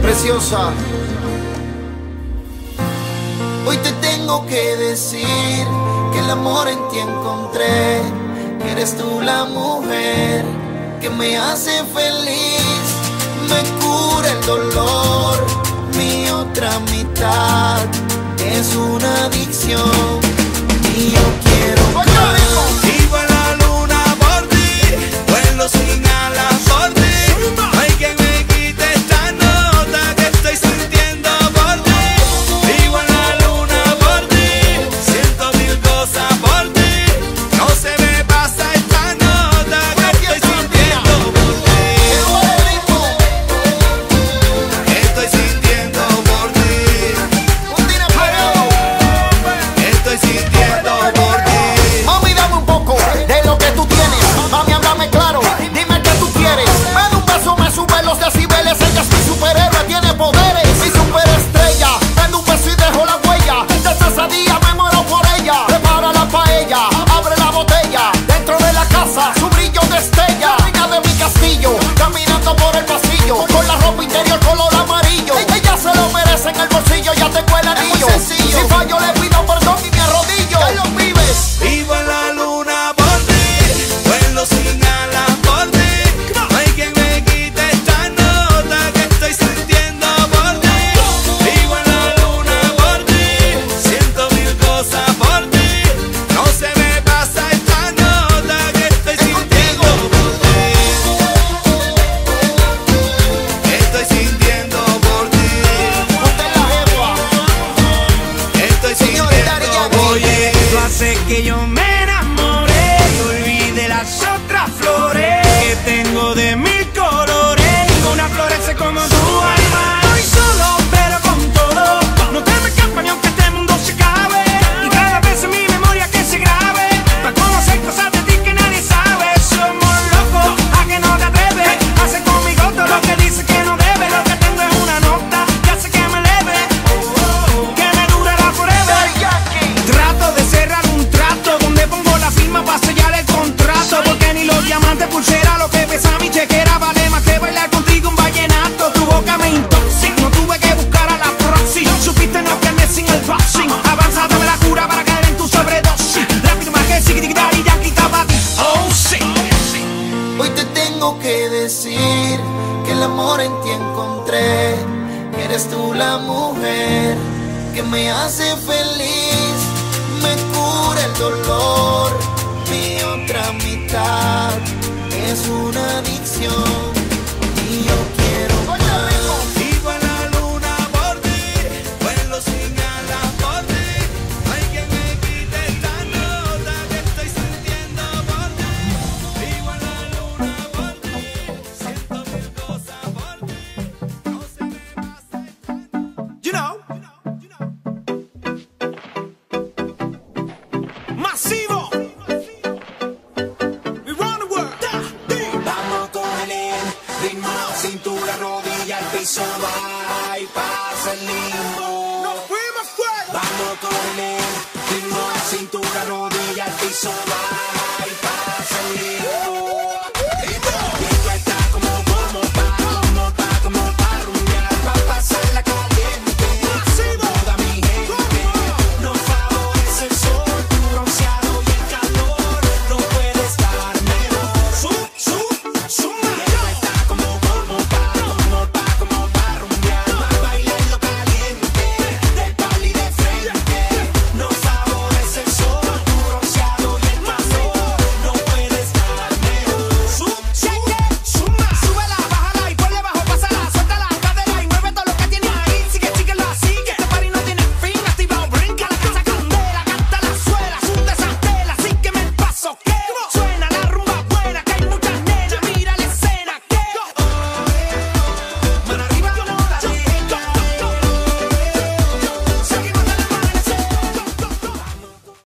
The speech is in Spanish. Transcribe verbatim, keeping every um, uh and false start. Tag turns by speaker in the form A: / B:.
A: Preciosa, hoy te tengo que decir que el amor en ti encontré, que eres tú la mujer que me hace feliz, me cura el dolor, mi otra mitad es una adicción y yo quiero más.
B: Vivo en la luna por ti, vuelo sin alas por ti. No hay quien me quite esta nota que estoy sintiendo por ti. Vivo en la luna por ti, siento mil cosas por ti. No se me pasa esta nota que estoy sintiendo por ti. Estoy sintiendo por ti. Estoy sintiendo por ti.
A: Mami, dame un poco de lo que tú tienes. Mami, háblame claro, dime qué tú quieres. Me da un beso, me sube los decibeles. Ella es mi superhéroe, tiene poderes. Mi superestrella, me da un beso y dejo la huella. Desde ese día me muero por ella. Prepara la paella, abre la botella. Dentro de la casa, su brillo destella. Reina de mi castillo, caminando por el pasillo, con la ropa interior color amarillo. Ella se lo merece, en el bolsillo ya tengo el anillo. Si fallo le pido perdón y me arrodillo. ¿Qué lo vives?
B: Vivo en la luna por ti, vuelo sin alas por ti. No hay quien me quite esta nota que estoy sintiendo por ti. Vivo en la luna por ti, siento mil cosas por ti. No se me pasa esta nota que estoy sintiendo por ti. Estoy sintiendo por ti.
A: Ponte la jeva.
B: Estoy sintiendo por ti.
C: Tú haces que yo me enamore y olvide las otras flores que tengo de mil colores. Ninguna florece como tú, alma. Estoy solo, pero con todo. No te me escapas ni aunque este mundo se acabe. Y cada vez en mi memoria que se grabe, para conocer cosas de ti que nadie sabe. Somos locos, a que no te atreves. Hace conmigo todo lo que dice que no debe. Lo que tengo es una nota que hace que me eleve, que me durará forever. Trato de cerrar un trato donde pongo la firma para sellar el contrato, porque ni los diamantes, pulsera, lo que pesa mi chequera vale más que bailar contigo un vallenato. Tu boca me intoxica, no tuve que buscar a la proxy. Supiste no que andé sin el boxing. Avanzada me la cura para caer en tu sobredosis. Rápido más que siquitar y ya quitaba ti. Oh, sí.
A: Hoy te tengo que decir que el amor en ti encontré, que eres tú la mujer que me hace feliz, me cura el dolor, mi otra mitad es una adicción y yo quiero más.
B: Vivo en la luna por ti, vuelo sin alas por ti. No hay quien me quite esta nota que estoy sintiendo por ti. Vivo en la luna por ti, siento mil cosas por ti. No se me pasa esta nota. You know, Masivo. We run the world.
C: Vamos con el ritmo, cintura, rodilla, al piso, va y pasa el limbo.
B: Nos fuimos fuera.
C: Vamos con el ritmo, cintura, rodilla, al piso, va